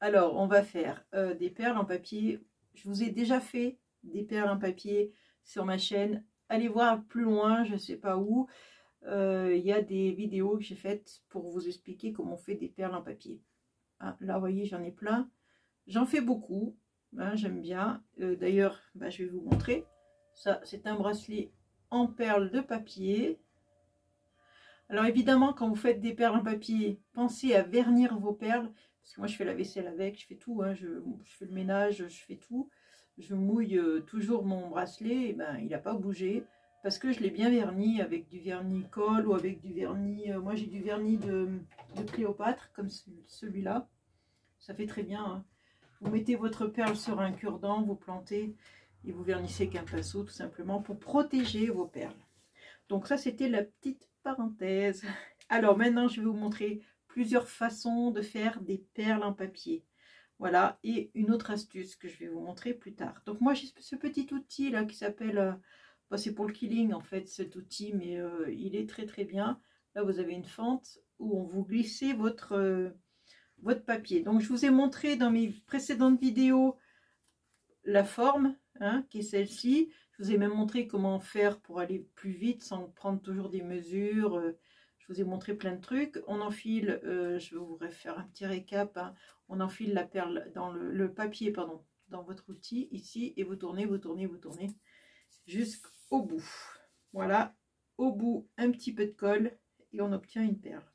Alors, on va faire des perles en papier. Je vous ai déjà fait des perles en papier sur ma chaîne. Allez voir plus loin, je ne sais pas où. Il y a des vidéos que j'ai faites pour vous expliquer comment on fait des perles en papier. Ah, là, vous voyez, j'en ai plein. J'en fais beaucoup. Hein, j'aime bien. D'ailleurs, bah, je vais vous montrer. Ça, c'est un bracelet en perles de papier. Alors évidemment, quand vous faites des perles en papier, pensez à vernir vos perles. Parce que moi, je fais la vaisselle avec, je fais tout. Hein, je fais le ménage, je fais tout. Je mouille toujours mon bracelet. Et ben, il n'a pas bougé. Parce que je l'ai bien verni avec du vernis colle ou avec du vernis... moi, j'ai du vernis de Cléopâtre, comme celui-là. Ça fait très bien. Hein. Vous mettez votre perle sur un cure-dent, vous plantez et vous vernissez qu'un pinceau, tout simplement, pour protéger vos perles. Donc ça, c'était la petite parenthèse. Alors maintenant, je vais vous montrer plusieurs façons de faire des perles en papier. Voilà, et une autre astuce que je vais vous montrer plus tard. Donc moi, j'ai ce petit outil là qui s'appelle... c'est pour le quilling en fait, cet outil, mais il est très très bien. Là, vous avez une fente où on vous glissez votre papier. Donc je vous ai montré dans mes précédentes vidéos la forme, hein, qui est celle-ci. Je vous ai même montré comment faire pour aller plus vite sans prendre toujours des mesures. Je vous ai montré plein de trucs. On enfile, je vais vous faire un petit récap. Hein. On enfile la perle dans le papier, pardon, dans votre outil ici, et vous tournez, vous tournez, vous tournez jusqu'au bout. Voilà, au bout, un petit peu de colle et on obtient une perle.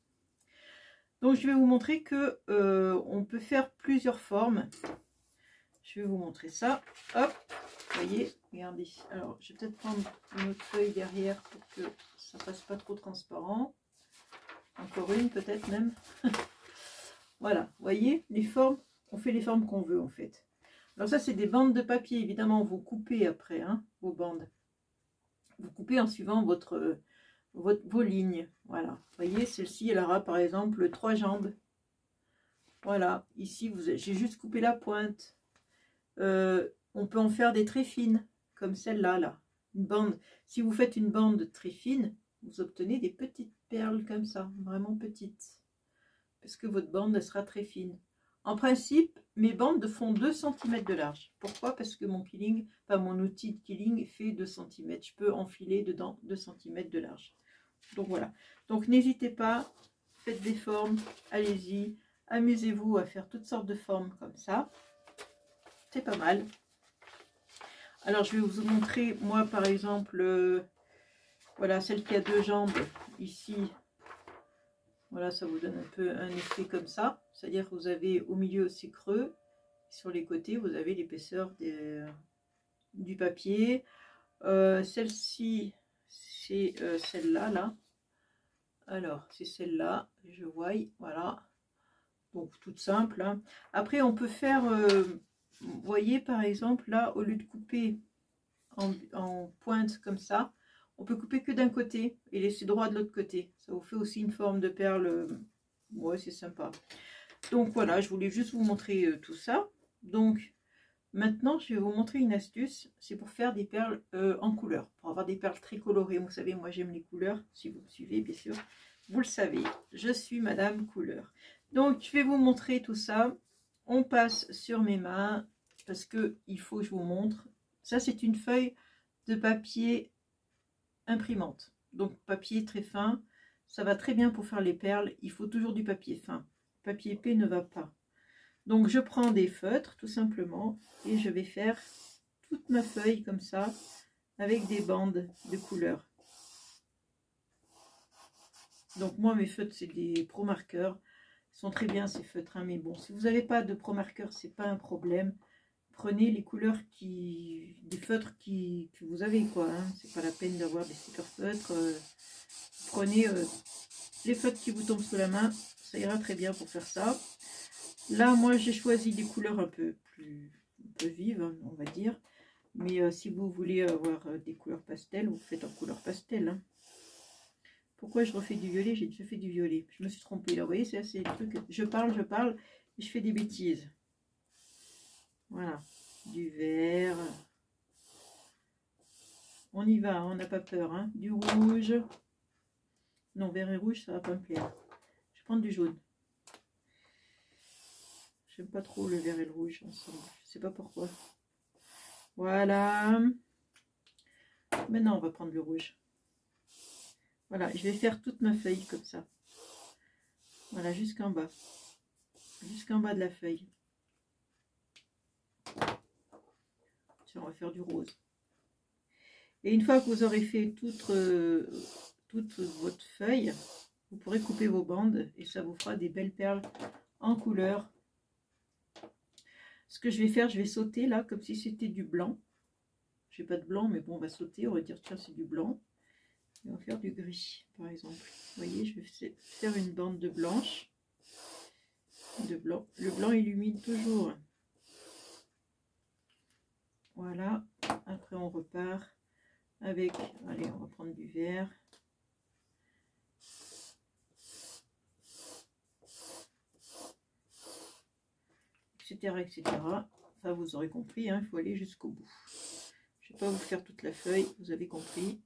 Donc je vais vous montrer que on peut faire plusieurs formes. Je vais vous montrer ça. Hop, vous voyez, regardez. Alors, je vais peut-être prendre une autre feuille derrière pour que ça fasse pas trop transparent. Encore une, peut-être même. Voilà, vous voyez, les formes, on fait les formes qu'on veut en fait. Alors ça, c'est des bandes de papier. Évidemment, vous coupez après, hein, vos bandes. Vous coupez en suivant vos lignes. Voilà, vous voyez, celle-ci, elle aura par exemple 3 jambes. Voilà, ici, j'ai juste coupé la pointe. On peut en faire des très fines, comme celle-là, là. Une bande. Si vous faites une bande très fine, vous obtenez des petites perles comme ça, vraiment petites. Parce que votre bande elle sera très fine. En principe, mes bandes font 2 cm de large. Pourquoi? Parce que mon quilling, enfin mon outil de quilling fait 2 cm. Je peux enfiler dedans 2 cm de large. Donc voilà. Donc n'hésitez pas, faites des formes, allez-y. Amusez-vous à faire toutes sortes de formes comme ça. C'est pas mal. Alors je vais vous montrer, moi par exemple, voilà, celle qui a 2 jambes ici. Voilà, ça vous donne un peu un effet comme ça. C'est-à-dire que vous avez au milieu c'est creux. Sur les côtés, vous avez l'épaisseur du papier. Celle-ci, c'est celle-là, là. Alors, c'est celle-là, je vois, voilà. Donc, toute simple. Hein. Après, on peut faire... vous voyez par exemple là, au lieu de couper en pointe comme ça, on peut couper que d'un côté et laisser droit de l'autre côté. Ça vous fait aussi une forme de perle. Ouais, c'est sympa. Donc voilà, je voulais juste vous montrer tout ça. Donc maintenant, je vais vous montrer une astuce. C'est pour faire des perles en couleur. Pour avoir des perles très colorées. Vous savez, moi j'aime les couleurs. Si vous me suivez, bien sûr. Vous le savez, je suis Madame Couleur. Donc je vais vous montrer tout ça. On passe sur mes mains parce que il faut que je vous montre. Ça, c'est une feuille de papier imprimante. Donc, papier très fin. Ça va très bien pour faire les perles. Il faut toujours du papier fin. Papier épais ne va pas. Donc, je prends des feutres, tout simplement. Et je vais faire toute ma feuille comme ça, avec des bandes de couleur. Donc, moi, mes feutres, c'est des Pro Marqueurs. Ils sont très bien, ces feutres. Hein, mais bon, si vous n'avez pas de Pro Marqueurs, c'est pas un problème. Prenez les couleurs des feutres que vous avez, quoi. Hein. C'est pas la peine d'avoir des super feutres. Prenez les feutres qui vous tombent sous la main. Ça ira très bien pour faire ça. Là, moi, j'ai choisi des couleurs un peu vives, hein, on va dire. Mais si vous voulez avoir des couleurs pastel, vous faites en couleur pastel. Hein. Pourquoi je refais du violet? J'ai déjà fait du violet. Je me suis trompée. Là, vous voyez, c'est assez truc. Je parle, et je fais des bêtises. Voilà, du vert. On y va, on n'a pas peur. Hein. Du rouge. Non, vert et rouge, ça va pas me plaire. Je vais prendre du jaune. J'aime pas trop le vert et le rouge ensemble. Je sais pas pourquoi. Voilà. Maintenant, on va prendre le rouge. Voilà, je vais faire toute ma feuille comme ça. Voilà, jusqu'en bas. Jusqu'en bas de la feuille. Tiens, on va faire du rose. Et une fois que vous aurez fait toute votre feuille, vous pourrez couper vos bandes et ça vous fera des belles perles en couleur. Ce que je vais faire, je vais sauter là comme si c'était du blanc. J'ai pas de blanc, mais bon, on va sauter, on va dire tiens, c'est du blanc. Et on va faire du gris, par exemple. Vous voyez, je vais faire une bande de blanche. De blanc. Le blanc illumine toujours. Voilà. Après, on repart avec, allez, on va prendre du vert. Etc. etc. Enfin, vous aurez compris, hein, il faut aller jusqu'au bout. Je ne vais pas vous faire toute la feuille, vous avez compris.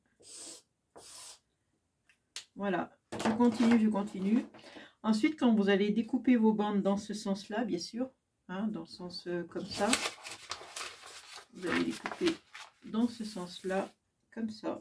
Voilà, je continue, je continue. Ensuite, quand vous allez découper vos bandes dans ce sens-là, bien sûr, hein, dans le sens comme ça, vous allez découper dans ce sens-là, comme ça.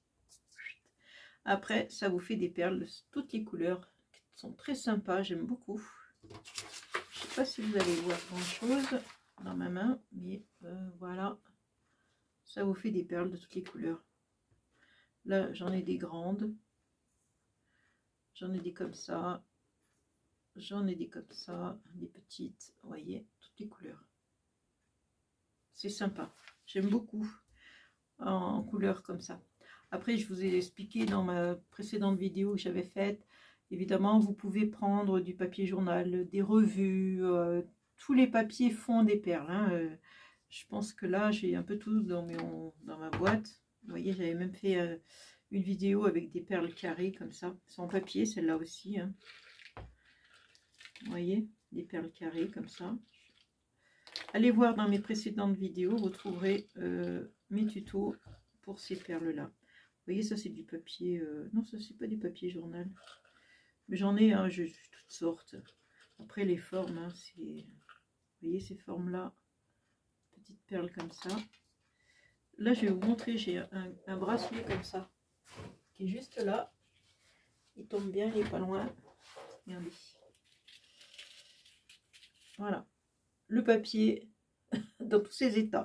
Après, ça vous fait des perles de toutes les couleurs qui sont très sympas, j'aime beaucoup. Je ne sais pas si vous allez voir grand-chose dans ma main, mais voilà, ça vous fait des perles de toutes les couleurs. Là, j'en ai des grandes, j'en ai des comme ça, j'en ai des comme ça, des petites, vous voyez, toutes les couleurs. C'est sympa, j'aime beaucoup en couleurs comme ça. Après, je vous ai expliqué dans ma précédente vidéo que j'avais faite, évidemment, vous pouvez prendre du papier journal, des revues, tous les papiers font des perles. Hein. Je pense que là, j'ai un peu tout dans ma boîte. Vous voyez, j'avais même fait une vidéo avec des perles carrées comme ça. C'est en papier, celle-là aussi. Hein. Vous voyez, des perles carrées comme ça. Allez voir dans mes précédentes vidéos, vous trouverez mes tutos pour ces perles-là. Vous voyez, ça c'est du papier... non, ça c'est pas du papier journal. Mais j'en ai toutes sortes. Après les formes, hein, c'est... Vous voyez ces formes-là, petites perles comme ça. Là, je vais vous montrer, j'ai un bracelet comme ça, qui est juste là. Il tombe bien, il n'est pas loin. Regardez. Voilà. Le papier dans tous ses états.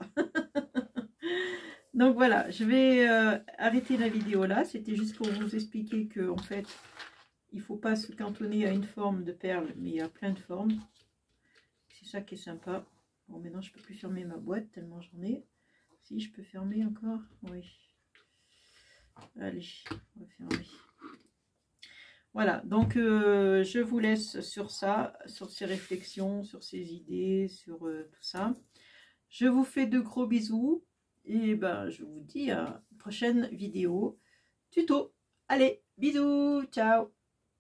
Donc voilà, je vais arrêter la vidéo là. C'était juste pour vous expliquer que en fait, il ne faut pas se cantonner à une forme de perle, mais à plein de formes. C'est ça qui est sympa. Bon, maintenant je peux plus fermer ma boîte tellement j'en ai. Si je peux fermer encore, oui. Allez, on va fermer. Voilà, donc je vous laisse sur ça, sur ces réflexions, sur ces idées, sur tout ça. Je vous fais de gros bisous et ben je vous dis à une prochaine vidéo tuto. Allez, bisous, ciao.